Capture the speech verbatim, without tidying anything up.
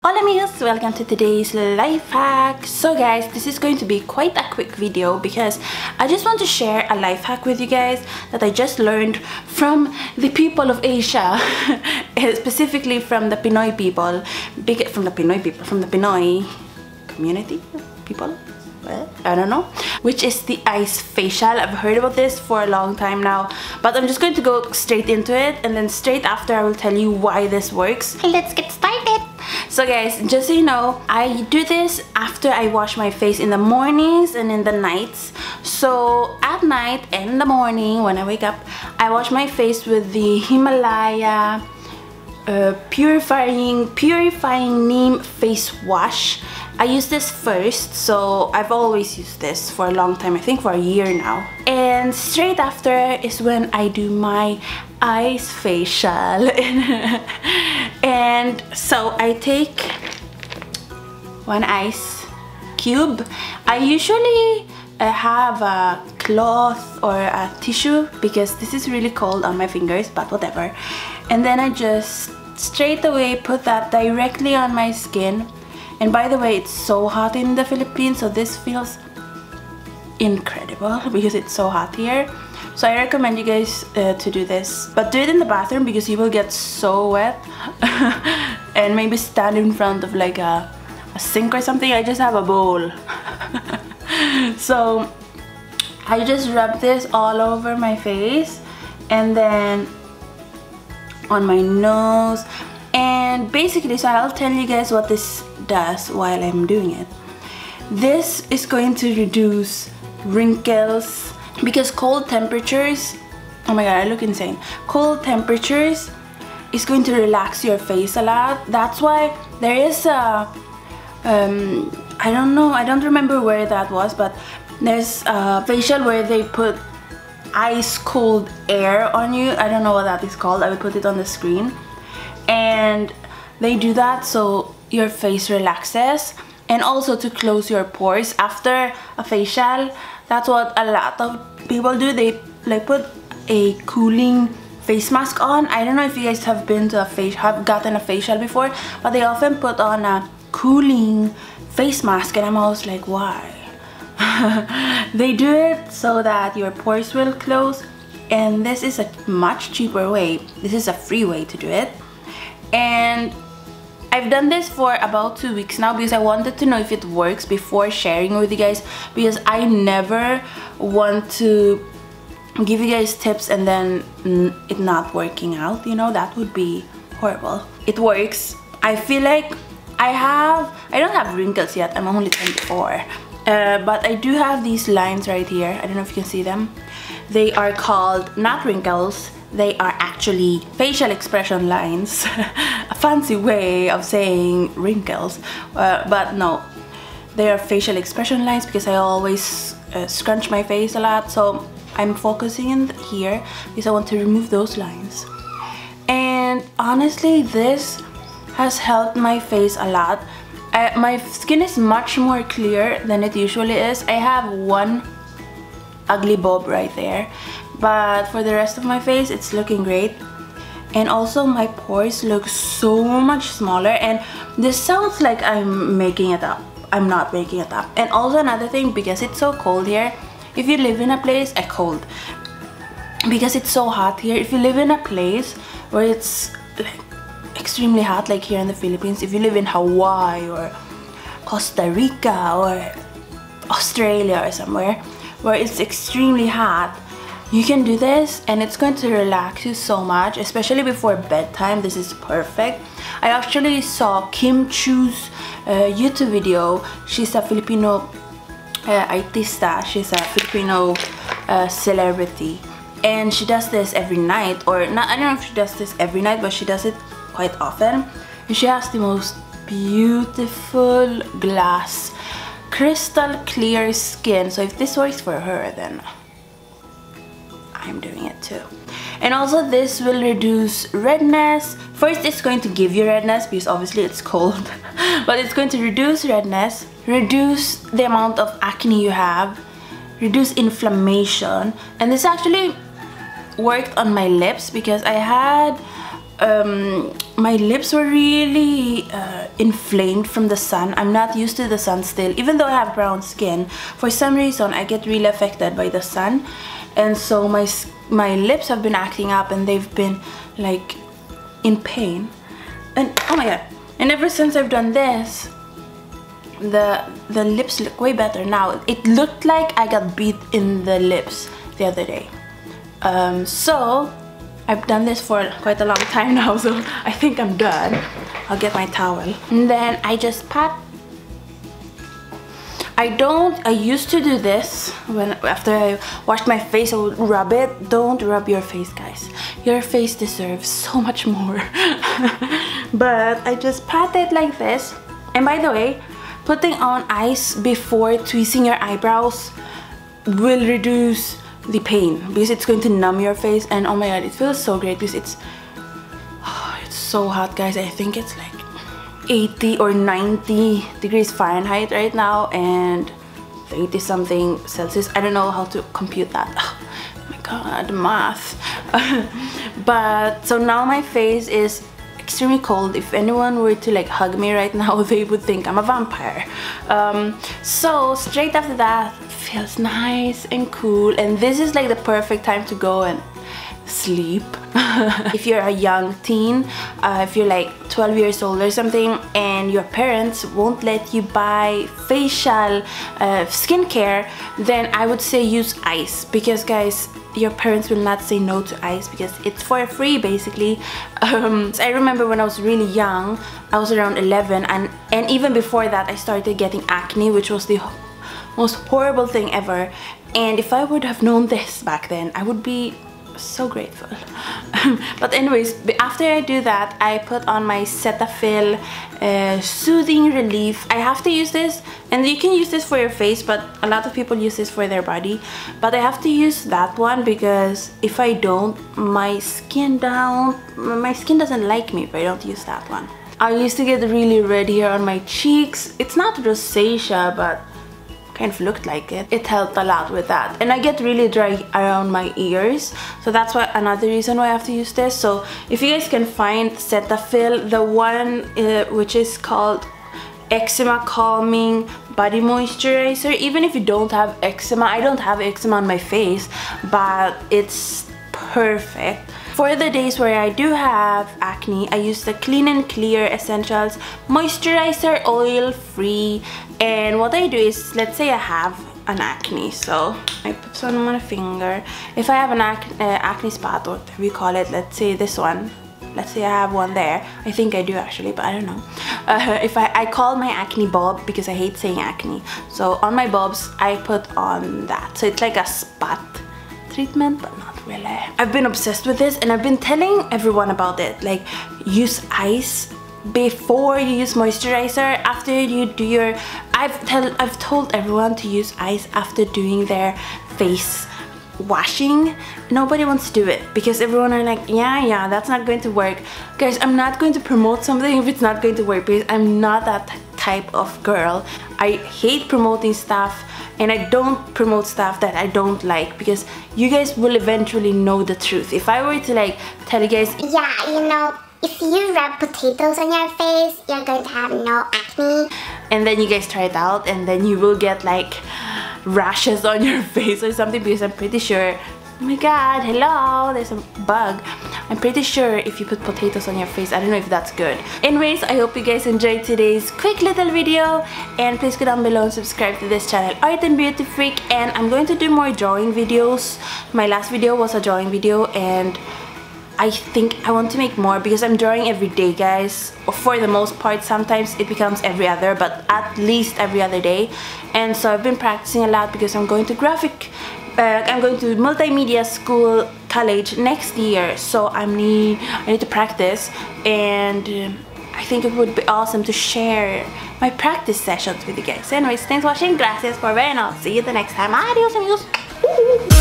Hola amigos, welcome to today's life hack. So guys, this is going to be quite a quick video because I just want to share a life hack with you guys that I just learned from the people of Asia, specifically from the Pinoy people, big from the Pinoy people, from the Pinoy community people. Well, I don't know, which is the ice facial. I've heard about this for a long time now, but I'm just going to go straight into it, and then straight after I will tell you why this works. Let's get started. So guys, just so you know, I do this after I wash my face in the mornings and in the nights. So at night and in the morning when I wake up, I wash my face with the Himalaya uh, purifying purifying neem face wash. I use this first, so I've always used this for a long time, I think for a year now. And straight after is when I do my ice facial. And so I take one ice cube. I usually uh, have a cloth or a tissue because this is really cold on my fingers, but whatever. And then I just straight away put that directly on my skin. And by the way, it's so hot in the Philippines, so this feels incredible because it's so hot here. So I recommend you guys uh, to do this, but do it in the bathroom because you will get so wet. And maybe stand in front of like a, a sink or something. I just have a bowl. So I just rub this all over my face and then on my nose. And basically, so I'll tell you guys what this does while I'm doing it. This is going to reduce wrinkles because cold temperatures, oh my god, I look insane. Cold temperatures is going to relax your face a lot. That's why there is a um, I don't know, I don't remember where that was, but there's a facial where they put ice cold air on you. I don't know what that is called. I will put it on the screen. And they do that so your face relaxes, and also to close your pores after a facial. That's what a lot of people do. They like put a cooling face mask on. I don't know if you guys have been to a face have gotten a facial before, but they often put on a cooling face mask, and I'm always like, why? They do it so that your pores will close, and this is a much cheaper way. This is a free way to do it. And I've done this for about two weeks now because I wanted to know if it works before sharing with you guys, because I never want to give you guys tips and then it not working out, you know, that would be horrible. It works. I feel like I have, I don't have wrinkles yet, I'm only twenty-four, uh, but I do have these lines right here. I don't know if you can see them. They are called not wrinkles. They are actually facial expression lines. A fancy way of saying wrinkles, uh, but no, they are facial expression lines because I always uh, scrunch my face a lot, so I'm focusing in here because I want to remove those lines. And honestly, this has helped my face a lot. Uh, my skin is much more clear than it usually is. I have one ugly bob right there, but for the rest of my face it's looking great. And also my pores look so much smaller, and this sounds like I'm making it up. I'm not making it up. And also another thing, because it's so cold here, if you live in a place a cold because it's so hot here, if you live in a place where it's like extremely hot, like here in the Philippines, if you live in Hawaii or Costa Rica or Australia or somewhere where it's extremely hot, you can do this and it's going to relax you so much, especially before bedtime. This is perfect. I actually saw Kim Chu's uh, YouTube video. She's a Filipino uh, artista. She's a Filipino uh, celebrity, and she does this every night, or not, I don't know if she does this every night, but she does it quite often. And she has the most beautiful glass, crystal clear skin. So if this works for her, then I'm doing it too. And also this will reduce redness. First, it's going to give you redness because obviously it's cold, but it's going to reduce redness, reduce the amount of acne you have, reduce inflammation. And this actually worked on my lips because I had um, my lips were really uh, inflamed from the sun. I'm not used to the sun still, even though I have brown skin. For some reason, I get really affected by the sun, and so my my lips have been acting up, and they've been like in pain. And oh my god! And ever since I've done this, the the lips look way better now. It looked like I got beat in the lips the other day. Um, so I've done this for quite a long time now, so I think I'm done. I'll get my towel, and then I just pat. I don't, I used to do this when after I washed my face, I would rub it. Don't rub your face, guys. Your face deserves so much more. But I just pat it like this. And by the way, putting on ice before tweezing your eyebrows will reduce the pain because it's going to numb your face. And oh my god, it feels so great because it's oh, it's so hot, guys. I think it's like eighty or ninety degrees Fahrenheit right now, and eighty something Celsius. I don't know how to compute that. Oh my god, math. But so now my face is extremely cold. If anyone were to like hug me right now, they would think I'm a vampire. Um, so straight after that, it feels nice and cool, and this is like the perfect time to go and sleep. If you're a young teen, uh, if you're like twelve years old or something, and your parents won't let you buy facial uh, skincare, then I would say use ice, because guys, your parents will not say no to ice because it's for free basically. um, so I remember when I was really young, I was around eleven, and and even before that I started getting acne, which was the most horrible thing ever. And if I would have known this back then, I would be so grateful. But anyways, after I do that, I put on my Cetaphil uh, Soothing Relief. I have to use this, and you can use this for your face, but a lot of people use this for their body. But I have to use that one because if I don't, my skin down, my skin doesn't like me if I don't use that one. I used to get really red here on my cheeks. It's not rosacea, but kind of looked like it. It helped a lot with that. And I get really dry around my ears, so that's why another reason why I have to use this. So if you guys can find Cetaphil, the one uh, which is called Eczema Calming Body Moisturizer, even if you don't have eczema, I don't have eczema on my face, but it's perfect. For the days where I do have acne, I use the Clean and Clear Essentials Moisturizer Oil Free. And what I do is, let's say I have an acne, so I put some on my finger. If I have an ac uh, acne spot, or whatever you call it, let's say this one. Let's say I have one there. I think I do actually, but I don't know. Uh, if I, I call my acne bulb because I hate saying acne. So on my bulbs, I put on that. So it's like a spot treatment, but not really. I've been obsessed with this, and I've been telling everyone about it. Like, use ice before you use moisturizer. After you do your, I've tell I've told everyone to use ice after doing their face washing. Nobody wants to do it because everyone are like, yeah, yeah, that's not going to work. Guys, I'm not going to promote something if it's not going to work, because I'm not that type of girl. I hate promoting stuff, and I don't promote stuff that I don't like, because you guys will eventually know the truth. If I were to like tell you guys, yeah, you know, if you rub potatoes on your face, you're going to have no acne, and then you guys try it out, and then you will get like rashes on your face or something, because I'm pretty sure, oh my god, hello, there's a bug. I'm pretty sure if you put potatoes on your face, I don't know if that's good. Anyways, I hope you guys enjoyed today's quick little video, and please go down below and subscribe to this channel, Art and Beauty Freak. And I'm going to do more drawing videos. My last video was a drawing video, and I think I want to make more because I'm drawing every day, guys. For the most part, sometimes it becomes every other, but at least every other day. And so I've been practicing a lot because I'm going to graphic uh, I'm going to multimedia school college next year, so I need I need to practice, and um, I think it would be awesome to share my practice sessions with you guys. Anyways, thanks for watching. Gracias por ver, and I'll see you the next time. Adios, amigos.